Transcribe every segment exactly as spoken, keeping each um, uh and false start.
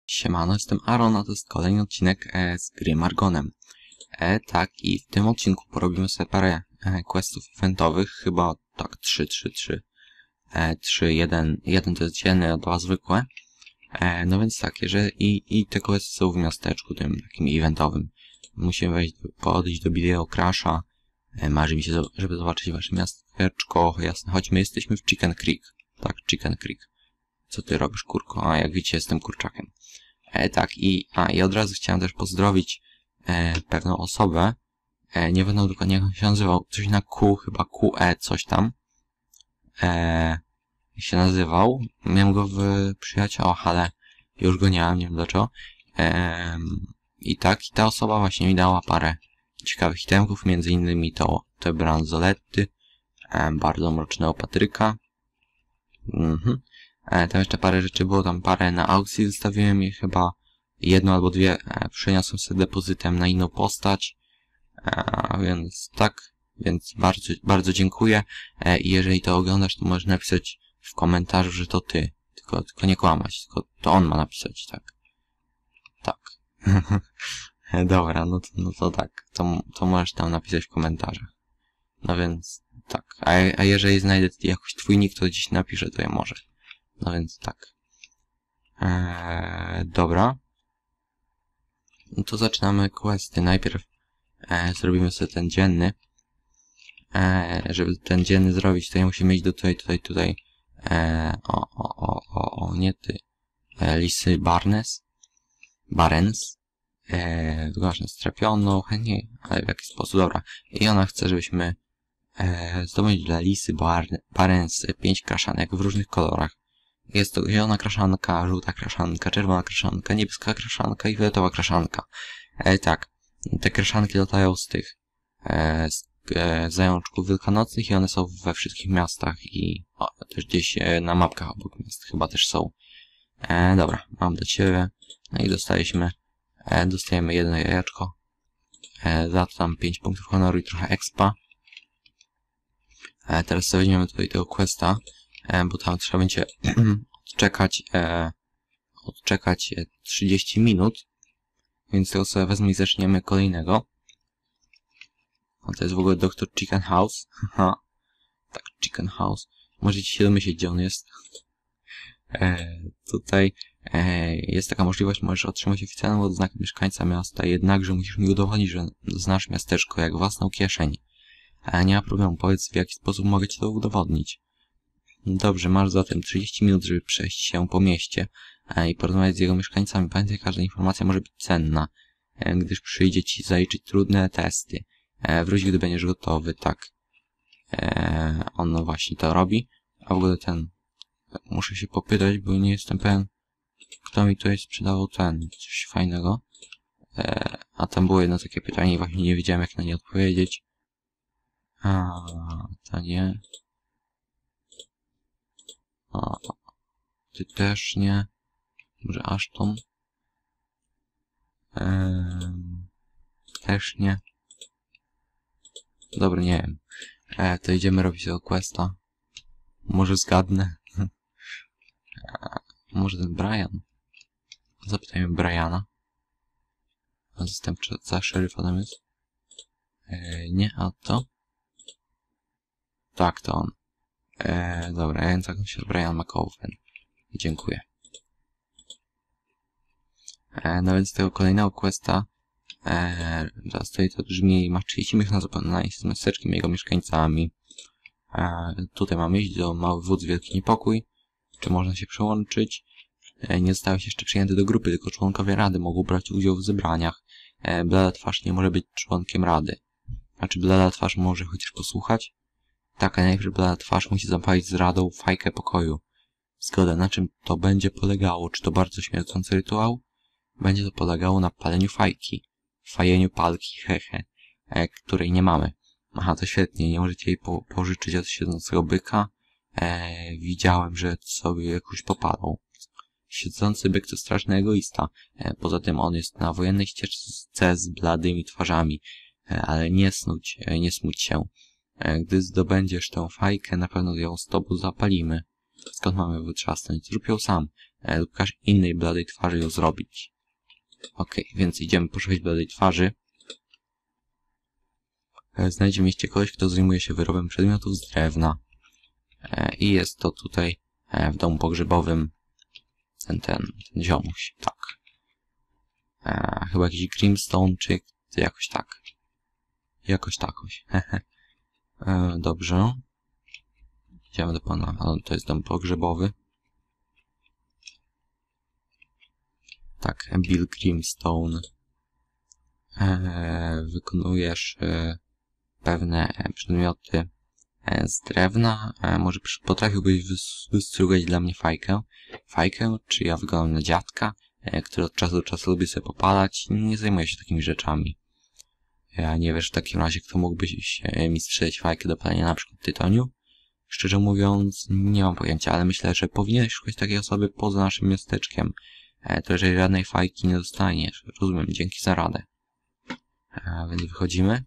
Siemano, jestem Aaron, a to jest kolejny odcinek e, z gry Margonem. E, tak, i w tym odcinku porobimy sobie parę e, questów eventowych, chyba tak, trzy, trzy, trzy. E, trzy, jeden, jeden to jest dzienny, a dwa zwykłe. E, no więc tak, jeżeli, i, i te questy są w miasteczku tym takim eventowym. Musimy wejść, podejść do Video Crasha. E, marzy mi się, żeby zobaczyć wasze miasteczko. Jasne, choć my jesteśmy w Chicken Creek. Tak, Chicken Creek. Co ty robisz, kurko? A, jak widzicie, jestem kurczakiem. E, tak, i, a, i od razu chciałem też pozdrowić e, pewną osobę. E, nie będę dokładnie jak on się nazywał. Coś na Q, chyba Q E, coś tam. E, się nazywał. Miałem go w przyjaciołach, ale już go nie mam, nie wiem dlaczego. E, I tak, i ta osoba właśnie mi dała parę ciekawych itemków, między innymi to te bransoletty, e, bardzo mrocznego Patryka. Mhm. E, tam jeszcze parę rzeczy było, tam parę na aukcji zostawiłem je chyba jedno albo dwie e, przeniosłem sobie depozytem na inną postać, e, więc tak, więc bardzo, bardzo dziękuję e, i jeżeli to oglądasz, to możesz napisać w komentarzu, że to ty, tylko, tylko nie kłamać, tylko to on ma napisać, tak, tak. Dobra, no to, no to tak, to, to możesz tam napisać w komentarzach, no więc tak, a, a jeżeli znajdę jakiś twój nick, to gdzieś napiszę, to ja może. No więc tak. Eee, dobra. No to zaczynamy questy. Najpierw e, zrobimy sobie ten dzienny. E, żeby ten dzienny zrobić, to ja musimy iść do tutaj, tutaj, tutaj. E, o, o, o, o, o, nie ty. E, Lisy Barnes. Barnes. E, właśnie strapioną, nie, ale w jaki sposób, dobra. I ona chce, żebyśmy e, zdobyć dla Lisy Barnes pięć kraszanek w różnych kolorach. Jest to zielona kraszanka, żółta kraszanka, czerwona kraszanka, niebieska kraszanka i fioletowa kraszanka. E, tak, te kraszanki latają z tych e, z e, zajączków wielkanocnych i one są we wszystkich miastach i o, też gdzieś e, na mapkach obok miast chyba też są. E, dobra, mam do ciebie. No i dostaliśmy, e, dostajemy jedno jajeczko. E, za to tam pięć punktów honoru i trochę expa. E, teraz sobie weźmiemy tutaj tego questa. E, bo tam trzeba będzie odczekać, e, odczekać trzydzieści minut, więc tego sobie wezmę i zaczniemy kolejnego. A to jest w ogóle doktor Chicken House. Haha, tak, Chicken House. Możecie się domyślić, gdzie on jest. E, tutaj e, jest taka możliwość, możesz otrzymać oficjalną odznakę mieszkańca miasta, jednakże musisz mi udowodnić, że znasz miasteczko jak własną kieszeń. E, nie ma problemu, powiedz w jaki sposób mogę ci to udowodnić. Dobrze, masz zatem trzydzieści minut, żeby przejść się po mieście e, i porozmawiać z jego mieszkańcami. Pamiętaj, każda informacja może być cenna, e, gdyż przyjdzie ci zaliczyć trudne testy. E, wróć, gdy będziesz gotowy, tak. E, on no właśnie to robi. A w ogóle ten... Muszę się popytać, bo nie jestem pewien, kto mi tutaj sprzedawał ten, coś fajnego. E, a tam było jedno takie pytanie i właśnie nie wiedziałem, jak na nie odpowiedzieć. A, to nie... A, ty też nie. Może Ashton? Ehm, też nie. Dobra, nie wiem. E, to idziemy robić tego questa. Może zgadnę. e, może ten Brian? Zapytajmy Briana. A zastępczy za szeryfa tam jest? E, nie, a to? Tak, to on. Eee, dobra, ja zakładam się Brian McCoven. Dziękuję. Eee, no więc tego kolejnego questa eee, teraz tutaj to brzmi, masz trzydzieści minut na zapoznanie się z miasteczkiem i jego mieszkańcami. Eee, tutaj mamy iść do Mały Wódz Wielki Niepokój. Czy można się przyłączyć? Eee, nie zostałeś jeszcze przyjęty do grupy, tylko członkowie rady mogą brać udział w zebraniach. Eee, blada twarz nie może być członkiem rady. A czy blada twarz może chociaż posłuchać? Tak, a najpierw blada twarz musi zapalić z radą fajkę pokoju. Zgoda, na czym to będzie polegało? Czy to bardzo śmiercący rytuał? Będzie to polegało na paleniu fajki. Fajeniu palki, hehe, e, której nie mamy. Aha, to świetnie, nie możecie jej po pożyczyć od siedzącego byka. E, widziałem, że sobie jakoś popalą. Siedzący byk to straszny egoista. E, poza tym on jest na wojennej ścieżce z bladymi twarzami. E, ale nie snuć, e, nie smuć się. Gdy zdobędziesz tę fajkę, na pewno ją z tobą zapalimy. Skąd mamy wytrzasnąć? Zrób ją sam. e, lub każdej innej bladej twarzy ją zrobić. Okej, okay, więc idziemy poszukać bladej twarzy. E, znajdziemy mieście kogoś, kto zajmuje się wyrobem przedmiotów z drewna. E, I jest to tutaj e, w domu pogrzebowym ten, ten, ten ziomuś, tak. E, chyba jakiś Grimstone, czy jakoś tak. Jakoś takoś. e, dobrze. Idziemy do pana, ale to jest dom pogrzebowy. Tak, Bill Grimstone. E, wykonujesz e, pewne przedmioty e, z drewna. E, może potrafiłbyś wys wystrugać dla mnie fajkę. Fajkę, czy ja wyglądam na dziadka, e, który od czasu do czasu lubi sobie popalać. Nie zajmuję się takimi rzeczami. Ja nie wiesz w takim razie, kto mógłbyś e, mi sprzedać fajkę do palenia, na przykład tytoniu. Szczerze mówiąc, nie mam pojęcia, ale myślę, że powinieneś szukać takiej osoby poza naszym miasteczkiem. E, to jeżeli żadnej fajki nie dostaniesz. Rozumiem, dzięki za radę. E, więc wychodzimy.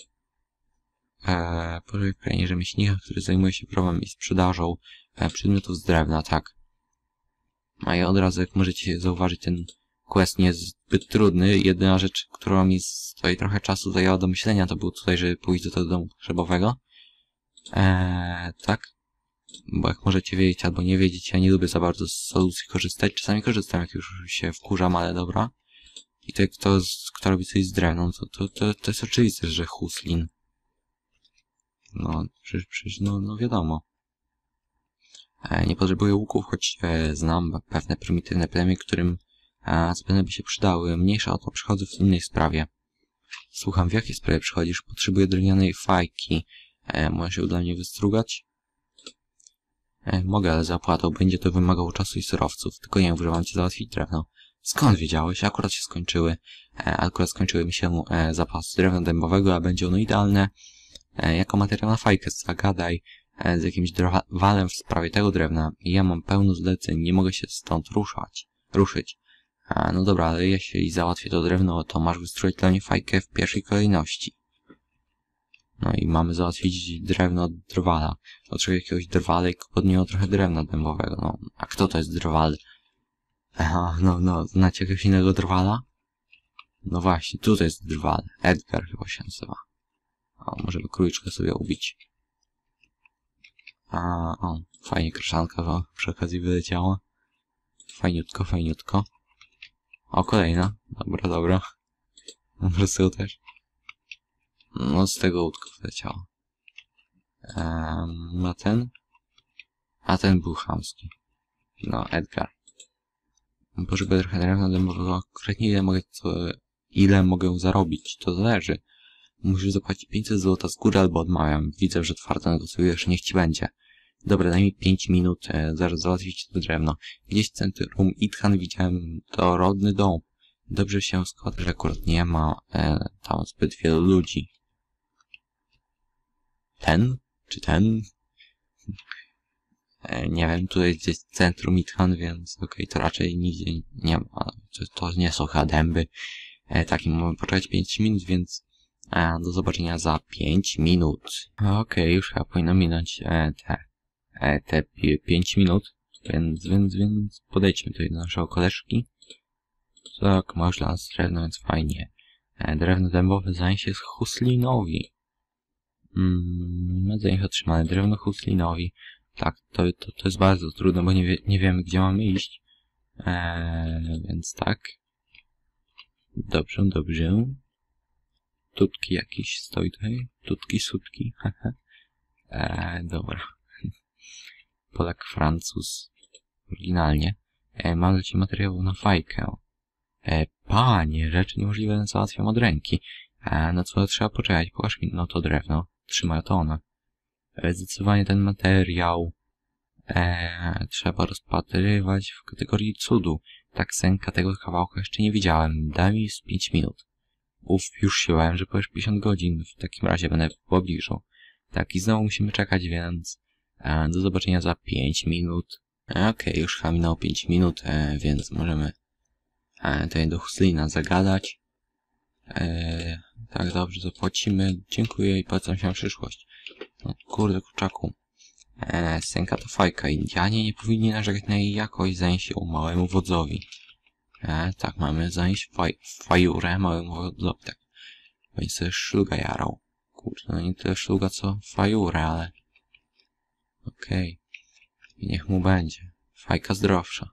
E, Pożej w krainie rzemieślnika, który zajmuje się prawem i sprzedażą e, przedmiotów z drewna, tak. A i od razu, jak możecie zauważyć, ten quest nie jest zbyt trudny. Jedyna rzecz, która mi stoi trochę czasu zajęła do myślenia, to był tutaj, żeby pójść do tego domu pogrzebowego. Eee, tak. Bo jak możecie wiedzieć albo nie wiedzieć, ja nie lubię za bardzo z solucji korzystać. Czasami korzystam, jak już się wkurzam, ale dobra. I to kto, kto robi coś z drewną, to, to, to, to jest oczywiste, że huslin. No, przecież, przecież no, no wiadomo. E, nie potrzebuję łuków, choć e, znam pewne prymitywne plemię, którym e, zapewne by się przydały. Mniejsza o to, przychodzę w innej sprawie. Słucham, w jakiej sprawie przychodzisz? Potrzebuję drewnianej fajki. E, możesz ją dla mnie wystrugać? E, mogę, ale za opłatą będzie to wymagało czasu i surowców. Tylko nie mów, że mam ci załatwić drewno. Skąd wiedziałeś? Akurat się skończyły. E, akurat skończyły mi się e, zapasy drewna dębowego, a będzie ono idealne e, jako materiał na fajkę. Zagadaj e, z jakimś drwalem w sprawie tego drewna. Ja mam pełno zleceń, nie mogę się stąd ruszać, ruszyć. E, no dobra, ale jeśli załatwię to drewno, to masz wystrojć dla mnie fajkę w pierwszej kolejności. No i mamy załatwić drewno od drwala. Potrzebuję jakiegoś drwala i pod niego trochę drewna dębowego. No, a kto to jest drwal? Aha, no, no, znacie jakiegoś innego drwala? No właśnie, tutaj jest drwal. Edgar chyba się nazywa. O, możemy króliczkę sobie ubić. A, o, fajnie kraszanka wam przy okazji wyleciała. Fajniutko, fajniutko. O, kolejna. Dobra, dobra. Może z tego też. No, z tego łódka wyleciała. Um, a ten? A ten był chamski. No, Edgar. Potrzebuję trochę drewna dębowego. Konkretnie ile mogę, co, ile mogę zarobić? To zależy. Musisz zapłacić pięćset złotych z góry albo odmawiam. Widzę, że twardo negocjujesz, niech ci będzie. Dobra, daj mi pięć minut, e, zaraz załatwić to drewno. Gdzieś w centrum Ithan widziałem to rodny dom. Dobrze się składa, że akurat nie ma e, tam zbyt wielu ludzi. Ten? Czy ten? E, nie wiem, tutaj gdzieś centrum Ithan, więc okej, okay, to raczej nigdzie nie ma. To, to nie są chyba dęby. E, takim mamy poczekać pięć minut, więc e, do zobaczenia za pięć minut. Okej, okay, już chyba powinno minąć e, te, e, te pięć minut, więc, więc, więc podejdźmy tutaj do naszego koleżki. Tak, masz dla nas drewno, więc fajnie. E, drewno dębowe zajęcie jest huslinowi. Mm, zajęcie otrzymane. Drewno huslinowi. Tak, to, to, to jest bardzo trudne, bo nie, wie, nie wiemy, gdzie mamy iść. E, więc tak. Dobrze, dobrze. Tutki jakiś stoi tutaj. Tutki, sutki. e, dobra. Polak, Francuz. Oryginalnie. E, mam dla ciebie materiału na fajkę. E, panie, rzeczy niemożliwe załatwiam od ręki. E, na co trzeba poczekać? Pokaż mi, no to drewno. Trzymaj to one. E, zdecydowanie ten materiał e, trzeba rozpatrywać w kategorii cudu. Tak senka tego kawałka jeszcze nie widziałem. Daj mi z pięć minut. Uf, już się bałem, że powiesz pięćdziesiąt godzin. W takim razie będę w pobliżu. Tak, i znowu musimy czekać, więc e, do zobaczenia za pięć minut. E, Okej, okay, już chyba minęło pięć minut, e, więc możemy e, tutaj do Huslina zagadać. E, tak, dobrze, zapłacimy. Dziękuję i polecam się na przyszłość. No, kurde, kurczaku. E, Senka to fajka. Indianie nie powinni narzekać na jej jakość, zająć się małemu wodzowi. E, tak, mamy zająć faj, fajurę małemu wodzowi, tak. Będzie sobie szluga jarał. Kurde, no nie tyle szluga, co fajurę, ale... Okej. Okay. Niech mu będzie. Fajka zdrowsza.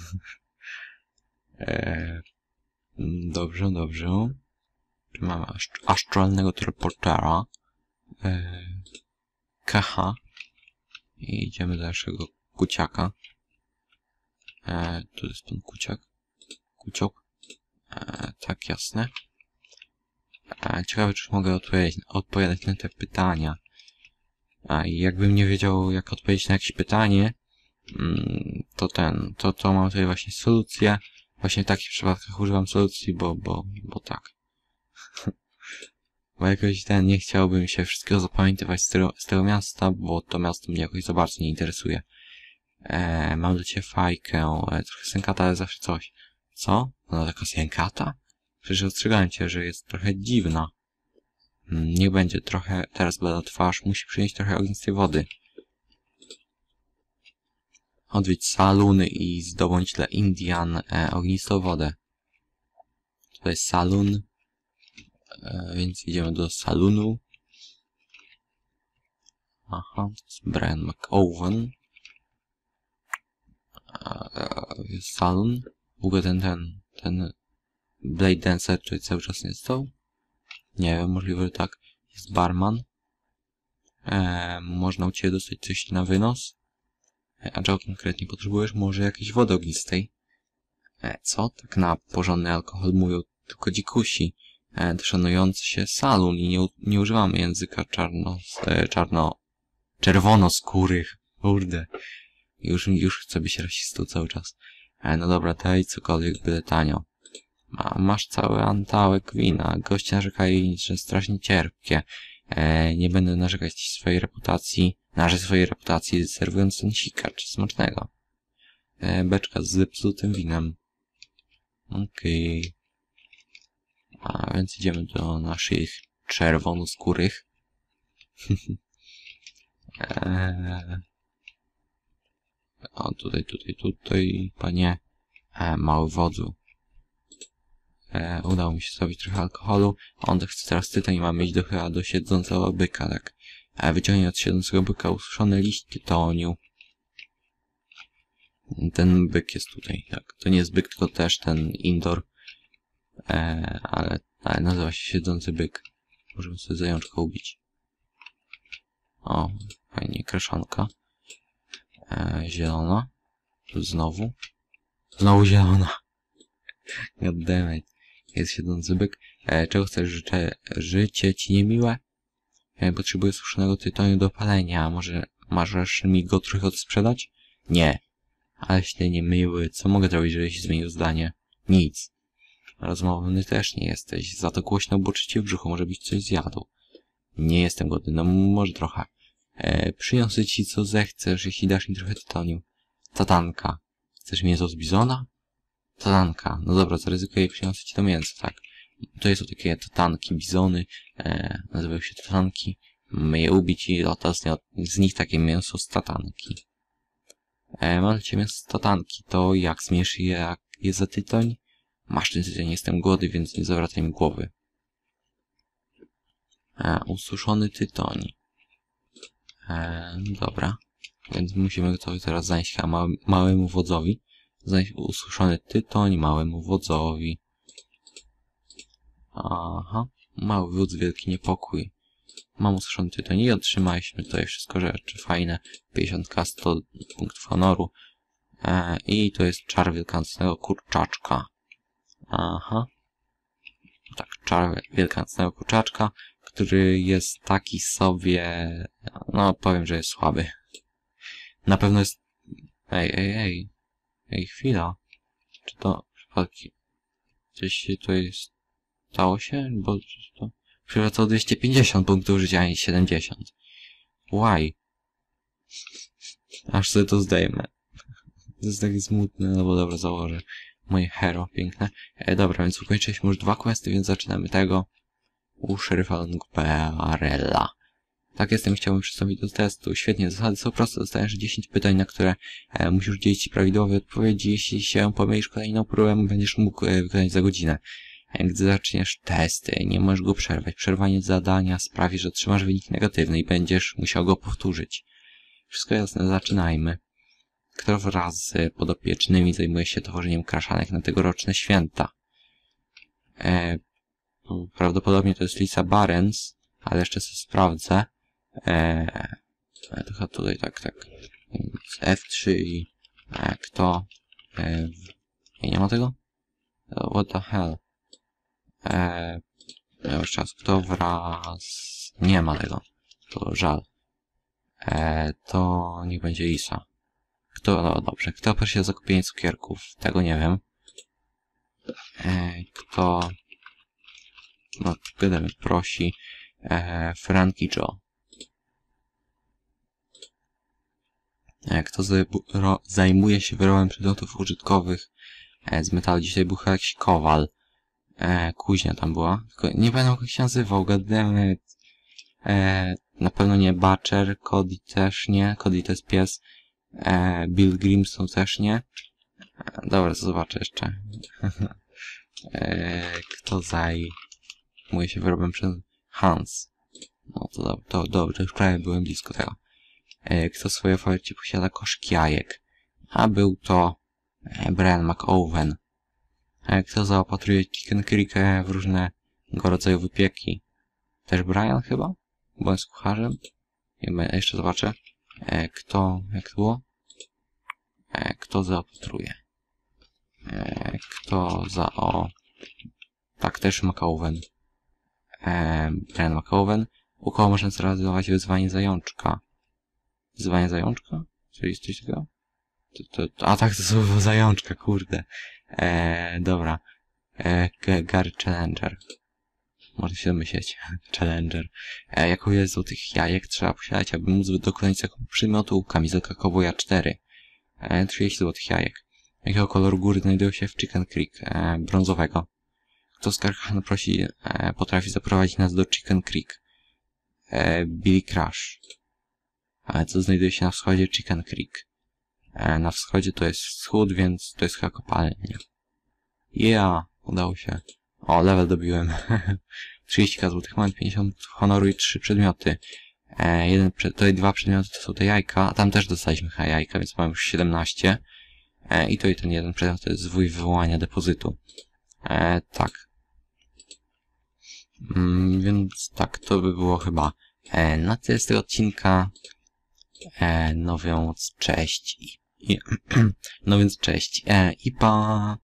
e, dobrze, dobrze. Tu mamy astralnego teleportera. E, Kaha. I idziemy do naszego kuciaka. E, tu jest ten kuciak. Kuciok. E, tak, jasne. E, ciekawe, czy mogę odpowiedzieć, odpowiadać na te pytania. A i jakbym nie wiedział, jak odpowiedzieć na jakieś pytanie, mm, to ten, to, to mam tutaj właśnie solucję. Właśnie w takich przypadkach używam solucji, bo, bo, bo tak. Bo jakoś ten, nie chciałbym się wszystkiego zapamiętywać z tego, z tego miasta, bo to miasto mnie jakoś za bardzo nie interesuje. E, mam do ciebie fajkę, e, trochę sękata, ale zawsze coś. Co? No taka sękata? Przecież ostrzegałem cię, że jest trochę dziwna. Mm, niech będzie trochę, teraz blada twarz, musi przynieść trochę ognistej wody. Odwiedź salon i zdobądź dla Indian e, ognistą wodę. Tutaj jest salon, e, więc idziemy do salonu. Aha, to jest Brian McOwen. Jest salon. W ogóle ten, ten, ten Blade Dancer tutaj cały czas nie stał? Nie wiem, możliwe, że tak. Jest barman. E, można u ciebie dostać coś na wynos. E, a czego konkretnie potrzebujesz? Może jakiejś wody ognistej? E, co? Tak na porządny alkohol mówią tylko dzikusi. E, to szanujący się salon i nie, nie używamy języka czarno, e, czarno, czerwonoskórych. Kurde. Już, już chcę być rasistą cały czas. E, no dobra, daj cokolwiek, byle tanio. A, masz cały antałek wina. Goście narzekają, że strasznie cierpkie. E, nie będę narzekać swojej reputacji, na swojej reputacji, serwując ten sikacz smacznego. E, beczka z zepsutym winem. Okej. Okay. A więc idziemy do naszych czerwonoskórych. e, o, tutaj, tutaj, tutaj, panie e, mały wodzu. E, udało mi się zrobić trochę alkoholu. On tak chce teraz tytoń i mamy iść do, chyba do siedzącego byka, tak. E, wyciągnij od siedzącego byka ususzony liść tytoniu. Ten byk jest tutaj, tak. To nie jest byk, tylko też ten indoor. E, ale, ale nazywa się siedzący byk. Możemy sobie zajączka ubić. O, fajnie, kreszonka. E, zielona. Tu znowu. Znowu zielona. Goddammit. Jest siedzący byk. E, czego chcesz? Życzę, życie ci niemiłe? E, potrzebuję suszonego tytoniu do palenia. Może możesz mi go trochę odsprzedać? Nie. Ale się niemiły. Co mogę zrobić, żebyś zmienił zdanie? Nic. Rozmowny też nie jesteś. Za to głośno burczy ci w brzuchu. Może byś coś zjadł. Nie jestem głodny. No może trochę. E, przyniosę ci co zechcesz, jeśli dasz mi trochę tytoniu. Tatanka. Chcesz mięso z bizona? Tatanka. No dobra, zaryzykuję i przyniosę ci to mięso, tak. To są takie tatanki, bizony. E, nazywają się tatanki. Mamy je ubić i oto z, z nich takie mięso z tatanki. E, mam dla ciebie mięso z tatanki. To jak zmierz je, jak je za tytoń? Masz ten tytoń, jestem głodny, więc nie zawracaj mi głowy. E, ususzony tytoń. E, dobra. Więc musimy to teraz zanieść chyba małe, małemu wodzowi. Zanieść ususzony tytoń małemu wodzowi. Aha. Mały wódz, wielki niepokój. Mam ususzony tytoń i otrzymaliśmy tutaj wszystko rzeczy fajne. pięćdziesiąt ka, sto punktów honoru. E, I to jest czar wielkanocnego kurczaczka. Aha. Tak, czar wielkanocnego kurczaczka, który jest taki sobie... No, powiem, że jest słaby. Na pewno jest... Ej, ej, ej. Ej, chwila. Czy to przypadki... Coś się tutaj stało się? Bo to... Przywracało dwieście pięćdziesiąt punktów życia, a nie siedemdziesiąt. Why? Aż sobie to zdejmę. To jest takie smutne, no bo dobra, założę. Moje hero, piękne. E, dobra, więc ukończyliśmy już dwa questy, więc zaczynamy tego. U szeryfa Longbarella. Tak jestem, chciałbym przystąpić do testu. Świetnie, zasady są proste. Dostajesz dziesięć pytań, na które e, musisz udzielić ci prawidłowej odpowiedzi. Jeśli się pomylisz kolejną próbę, będziesz mógł e, wykonać za godzinę. E, gdy zaczniesz testy, nie możesz go przerwać. Przerwanie zadania sprawi, że otrzymasz wynik negatywny i będziesz musiał go powtórzyć. Wszystko jasne, zaczynajmy. Kto wraz z podopiecznymi zajmuje się tworzeniem kraszanek na tegoroczne święta? E, prawdopodobnie to jest Lisa Barnes, ale jeszcze sobie sprawdzę. E, to tutaj tak, tak. F trzy i e, kto... E, nie ma tego? What the hell? E, już czas. Kto wraz... Nie ma tego. To żal. E, to niech będzie Lisa. Kto, no dobrze, kto prosi o zakupienie cukierków? Tego nie wiem. E, kto... No, gadamy, prosi... E, Frankie Joe. E, kto zajmuje się wyrobem przedmiotów użytkowych e, z metalu? Dzisiaj był chyba jakiś kowal. E, kuźnia tam była. Tylko nie pamiętam jak się nazywał, gadamy. E, na pewno nie Butcher, Cody też nie. Cody to jest pies. E, Bill Grimstone też nie. E, dobra, to zobaczę jeszcze. e, kto zajmuje się wyrobem przez Hans. No to, do, to dobrze, już prawie byłem blisko tego. E, kto w swojej ofercie posiada koszyk jajek? A był to e, Brian McOwen. E, kto zaopatruje Chicken Creek e, w różnego rodzaju wypieki? Też Brian chyba? Bo jest kucharzem. Ja jeszcze zobaczę. E, kto, jak to było? E, kto zaopatruje? E, kto za o... Tak, też McOwen. E, Brian McOwen. U kogo można zrealizować wyzwanie zajączka? Wyzwanie zajączka? Czyli jest coś takiego? To, to, to, a tak, to słowo zajączka, kurde. E, dobra. E, Gary Challenger. Można się domyśleć. Challenger. E, jaką jest złotych jajek trzeba posiadać, aby móc dokonać zakupu przymiotu kamizelka Cowboya cztery. E, trzydzieści złotych jajek. Jakiego koloru góry znajdują się w Chicken Creek? E, brązowego. Kto z Karchan prosi, e, potrafi zaprowadzić nas do Chicken Creek? E, Billy Crush. E, co znajduje się na wschodzie Chicken Creek? E, na wschodzie to jest wschód, więc to jest chyba kopalnia. Yeah, udało się. O, level dobiłem. trzydzieści złotych mam, pięćdziesiąt honoru i trzy przedmioty. E, jeden, tutaj dwa przedmioty to są te jajka, a tam też dostaliśmy chyba jajka, więc mam już siedemnaście. E, I to i ten jeden przedmiot to jest zwój wywołania depozytu. E, tak. Mm, więc tak, to by było chyba e, na tyle z tego odcinka. E, no więc cześć. I, i, no więc cześć. E, I pa.